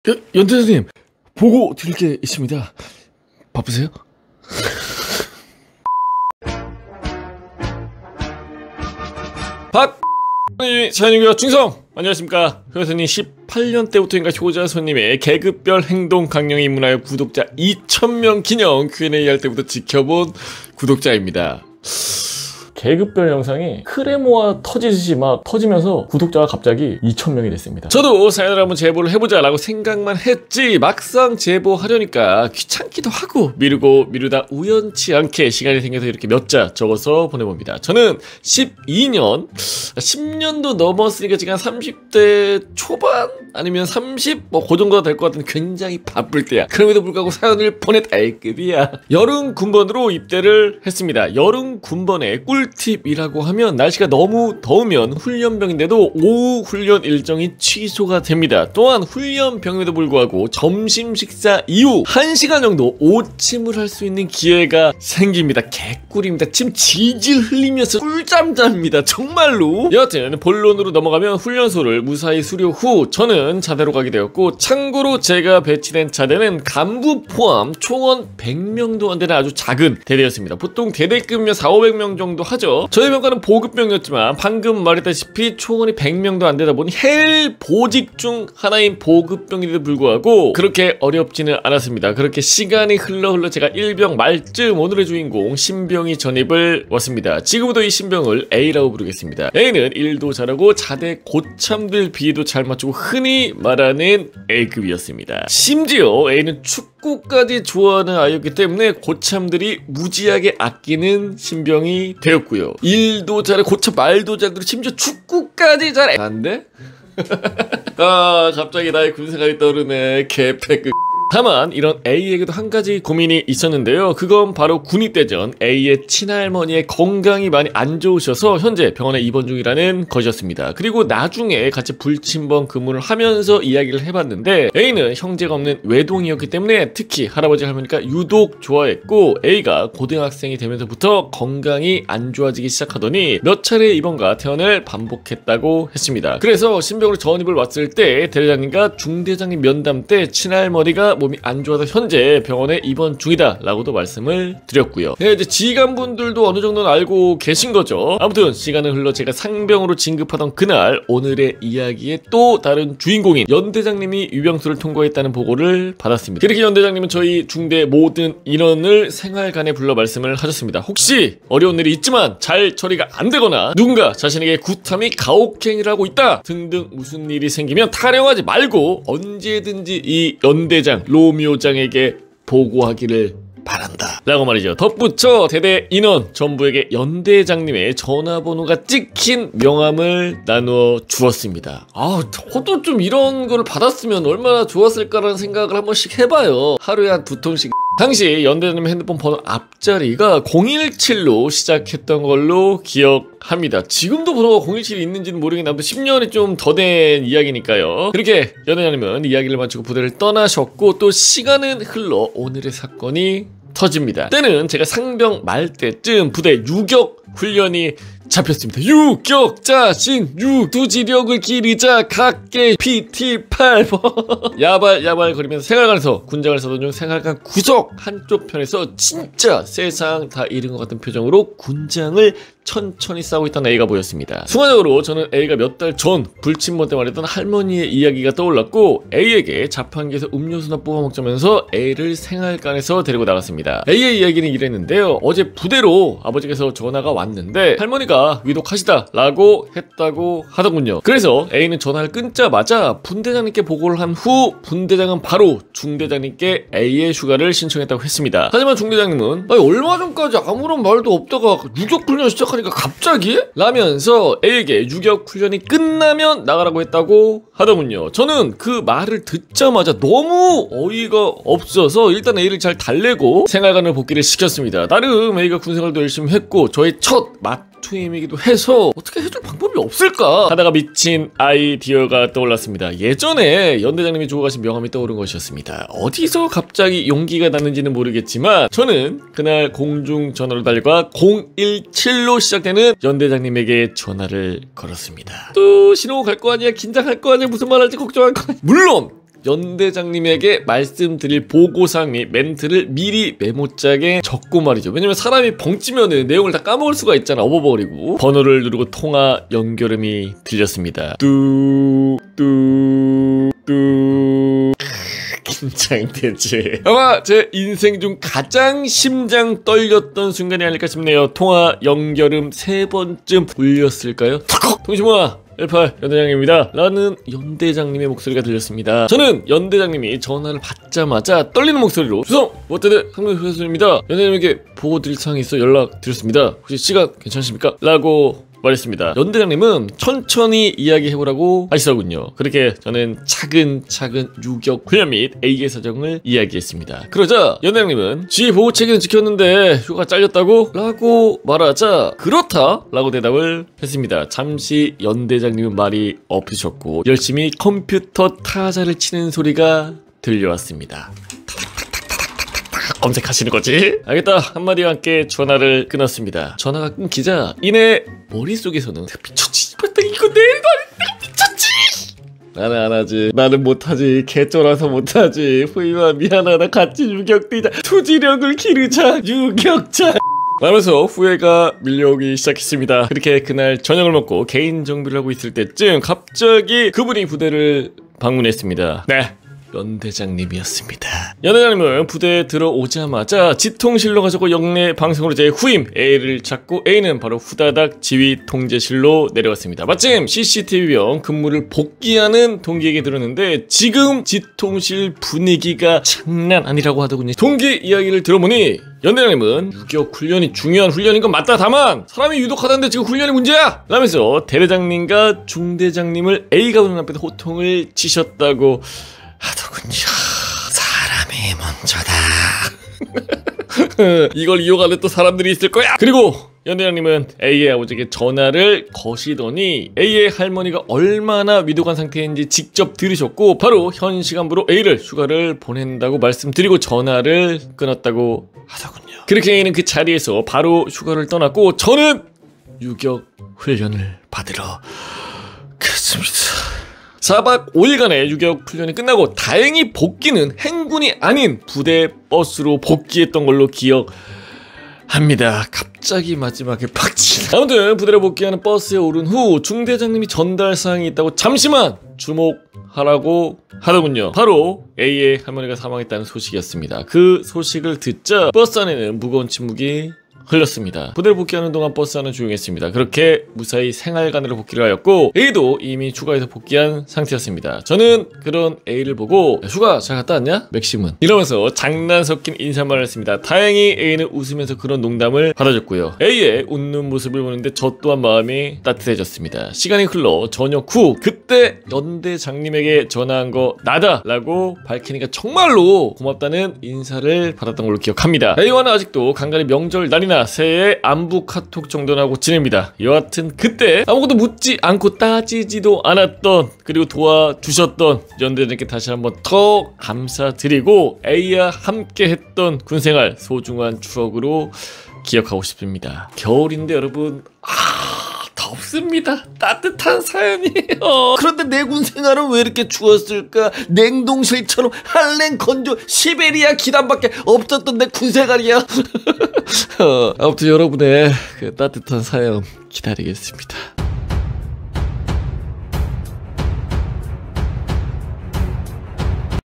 연대장님, 보고 드릴 게 있습니다. 바쁘세요? 사연이고요. 충성! 안녕하십니까. 효선님 18년 때부터인가 효자 손님의 계급별 행동 강령에 입문하여 구독자 2000명 기념 Q&A 할 때부터 지켜본 구독자입니다. 계급별 영상이 크레모아 터지듯이 막 터지면서 구독자가 갑자기 2000명이 됐습니다. 저도 사연을 한번 제보를 해보자 라고 생각만 했지 막상 제보하려니까 귀찮기도 하고 미루다 우연치 않게 시간이 생겨서 이렇게 몇 자 적어서 보내봅니다. 저는 10년도 넘었으니까 지금 한 30대 초반 아니면 30? 그 정도가 될 것 같은 굉장히 바쁠 때야. 그럼에도 불구하고 사연을 보냈다. A급이야. 여름 군번으로 입대를 했습니다. 여름 군번의 꿀팁이라고 하면 날씨가 너무 더우면 훈련병인데도 오후 훈련 일정이 취소가 됩니다. 또한 훈련병에도 불구하고 점심 식사 이후 1시간 정도 오침을 할 수 있는 기회가 생깁니다. 개꿀입니다. 침 질질 흘리면서 꿀잠 잡니다. 정말로. 여하튼 본론으로 넘어가면 훈련소를 무사히 수료 후 저는 자대로 가게 되었고, 참고로 제가 배치된 자대는 간부 포함 총원 100명도 안 되는 아주 작은 대대였습니다. 보통 대대급이면 400~500명 정도 하죠. 저희 병과는 보급병이었지만 방금 말했다시피 총원이 100명도 안 되다 보니 헬 보직 중 하나인 보급병인데도 불구하고 그렇게 어렵지는 않았습니다. 그렇게 시간이 흘러 제가 1병 말쯤 오늘의 주인공 신병이 전입을 왔습니다. 지금부터 이 신병을 A라고 부르겠습니다. A는 일도 잘하고 자대 고참들 비위도 잘 맞추고 흔히 말하는 A급이었습니다. 심지어 A는 축구까지 좋아하는 아이였기 때문에 고참들이 무지하게 아끼는 신병이 되었고요. 일도 잘해, 고참 말도 잘 들어, 심지어 축구까지 잘해. 안 돼? 아, 갑자기 나의 군 생각이 떠오르네. 개패급. 다만 이런 A에게도 한 가지 고민이 있었는데요. 그건 바로 군입대전 A의 친할머니의 건강이 많이 안 좋으셔서 현재 병원에 입원 중이라는 것이었습니다. 그리고 나중에 같이 불침번 근무를 하면서 이야기를 해봤는데 A는 형제가 없는 외동이었기 때문에 특히 할아버지 할머니가 유독 좋아했고, A가 고등학생이 되면서부터 건강이 안 좋아지기 시작하더니 몇 차례 입원과 퇴원을 반복했다고 했습니다. 그래서 신병으로 전입을 왔을 때 대대장님과 중대장님 면담 때 친할머니가 몸이 안 좋아서 현재 병원에 입원 중이다 라고도 말씀을 드렸고요. 네, 이제 지휘관분들도 어느 정도는 알고 계신 거죠. 아무튼 시간은 흘러 제가 상병으로 진급하던 그날 오늘의 이야기의 또 다른 주인공인 연대장님이 유병수를 통과했다는 보고를 받았습니다. 그렇게 연대장님은 저희 중대 모든 인원을 생활관에 불러 말씀을 하셨습니다. 혹시 어려운 일이 있지만 잘 처리가 안 되거나 누군가 자신에게 구타미 가혹행위를 하고 있다 등등 무슨 일이 생기면 타령하지 말고 언제든지 이 연대장 로미오장에게 보고하기를 바란다 라고 말이죠. 덧붙여 대대 인원 전부에게 연대장님의 전화번호가 찍힌 명함을 나누어 주었습니다. 아, 저도 좀 이런 거를 받았으면 얼마나 좋았을까라는 생각을 한 번씩 해봐요. 하루에 한 2통씩. 당시 연대장님 핸드폰 번호 앞자리가 017로 시작했던 걸로 기억합니다. 지금도 번호가 017이 있는지는 모르겠는데 아무튼 10년이 좀 더 된 이야기니까요. 그렇게 연대장님은 이야기를 마치고 부대를 떠나셨고, 또 시간은 흘러 오늘의 사건이 터집니다. 때는 제가 상병 말 때쯤 부대 유격 훈련이 잡혔습니다. 유격 자신 유두지력을 기르자 각계 PT 8번 야발 거리면서 생활관에서 군장을 써던 중 생활관 구석 한쪽 편에서 진짜 세상 다 잃은 것 같은 표정으로 군장을 천천히 싸고 있던 A가 보였습니다. 순간적으로 저는 A가 몇 달 전 불침번 때 말했던 할머니의 이야기가 떠올랐고, A에게 자판기에서 음료수나 뽑아 먹자면서 A를 생활관에서 데리고 나갔습니다. A의 이야기는 이랬는데요. 어제 부대로 아버지께서 전화가 왔는데 할머니가 위독하시다 라고 했다고 하더군요. 그래서 A는 전화를 끊자마자 분대장님께 보고를 한 후 분대장은 바로 중대장님께 A의 휴가를 신청했다고 했습니다. 하지만 중대장님은 얼마 전까지 아무런 말도 없다가 유격훈련 시작하니까 갑자기? 라면서 A에게 유격훈련이 끝나면 나가라고 했다고 하더군요. 저는 그 말을 듣자마자 너무 어이가 없어서 일단 A를 잘 달래고 생활관을 복귀를 시켰습니다. 나름 A가 군생활도 열심히 했고 저의 첫 투임이기도 해서 어떻게 해줄 방법이 없을까 하다가 미친 아이디어가 떠올랐습니다. 예전에 연대장님이 주고 가신 명함이 떠오른 것이었습니다. 어디서 갑자기 용기가 났는지는 모르겠지만 저는 그날 공중전화로 달려가 017로 시작되는 연대장님에게 전화를 걸었습니다. 또 신호 갈 거 아니야, 긴장할 거 아니야, 무슨 말 할지 걱정할 거 아니야. 물론 연대장님에게 말씀드릴 보고사항 및 멘트를 미리 메모장에 적고 말이죠. 왜냐면 사람이 벙찌면은 내용을 다 까먹을 수가 있잖아. 업어버리고. 번호를 누르고 통화 연결음이 들렸습니다. 긴장되지. 아마 제 인생 중 가장 심장 떨렸던 순간이 아닐까 싶네요. 통화 연결음 3번쯤 울렸을까요? 통신모아 18 연대장님입니다 라는 연대장님의 목소리가 들렸습니다. 저는 연대장님이 전화를 받자마자 떨리는 목소리로 주성 워터드 상무교수입니다. 연대장님에게 보고 드릴 사항이 있어 연락드렸습니다. 혹시 시간 괜찮으십니까? 라고 말했습니다. 연대장님은 천천히 이야기해보라고 하시더군요. 그렇게 저는 차근차근 유격 훈련 및 A의 사정을 이야기했습니다. 그러자 연대장님은 지 보호 체계는 지켰는데 휴가 잘렸다고? 라고 말하자 그렇다 라고 대답을 했습니다. 잠시 연대장님은 말이 엎으셨고 열심히 컴퓨터 타자를 치는 소리가 들려왔습니다. 검색하시는 거지? 알겠다 한마디와 함께 전화를 끊었습니다. 전화가 끊기자 이내 머릿속에서는 미쳤지 이거 내일도 내가 미쳤지. 나는 안 하지. 나는 못하지. 개쫄아서 못하지. 후이와 미안하다 같이 유격뛰자. 투지력을 기르자. 유격자. 라면서 후회가 밀려오기 시작했습니다. 그렇게 그날 저녁을 먹고 개인 정비를 하고 있을 때쯤 갑자기 그분이 부대를 방문했습니다. 네, 연대장님이었습니다. 연대장님은 부대에 들어오자마자 지통실로 가자고 영내 방송으로 제 후임 A를 찾고 A는 바로 후다닥 지휘 통제실로 내려갔습니다. 마침 CCTV병 근무를 복귀하는 동기에게 들었는데 지금 지통실 분위기가 장난 아니라고 하더군요. 동기 이야기를 들어보니 연대장님은 유격 훈련이 중요한 훈련인 건 맞다. 다만 사람이 유독하다는데 지금 훈련이 문제야 라면서 대대장님과 중대장님을 A가 보는 앞에서 호통을 치셨다고 하더군요. 사람이 먼저다. 이걸 이용하는 또 사람들이 있을 거야. 그리고 연대장님은 A의 아버지에게 전화를 거시더니 A의 할머니가 얼마나 위독한 상태인지 직접 들으셨고 바로 현 시간부로 A를 휴가를 보낸다고 말씀드리고 전화를 끊었다고 하더군요. 그렇게 A는 그 자리에서 바로 휴가를 떠났고 저는 유격 훈련을 받으러 갔습니다. 4박 5일간의 유격 훈련이 끝나고 다행히 복귀는 행군이 아닌 부대 버스로 복귀했던 걸로 기억합니다. 갑자기 마지막에 팍치. 아무튼 부대로 복귀하는 버스에 오른 후 중대장님이 전달사항이 있다고 잠시만 주목하라고 하더군요. 바로 A의 할머니가 사망했다는 소식이었습니다. 그 소식을 듣자 버스 안에는 무거운 침묵이 흘렀습니다. 부대를 복귀하는 동안 버스 안은 조용했습니다. 그렇게 무사히 생활관으로 복귀를 하였고 A도 이미 휴가에서 복귀한 상태였습니다. 저는 그런 A를 보고 휴가 잘 갔다 왔냐? 맥심은 이러면서 장난 섞인 인사말을 했습니다. 다행히 A는 웃으면서 그런 농담을 받아줬고요. A의 웃는 모습을 보는데 저 또한 마음이 따뜻해졌습니다. 시간이 흘러 저녁 후 그때 연대장님에게 전화한 거 나다 라고 밝히니까 정말로 고맙다는 인사를 받았던 걸로 기억합니다. A와는 아직도 간간히 명절 날이나 새해 안부 카톡 정도는 하고 지냅니다. 여하튼 그때 아무것도 묻지 않고 따지지도 않았던 그리고 도와주셨던 연대장님께 다시 한번 더 감사드리고 A와 함께 했던 군생활 소중한 추억으로 기억하고 싶습니다. 겨울인데 여러분 덥습니다. 따뜻한 사연이에요. 그런데 내 군생활은 왜 이렇게 추웠을까? 냉동실처럼 한랭 건조 시베리아 기단밖에 없었던 내 군생활이야. 아무튼 여러분의 그 따뜻한 사연 기다리겠습니다.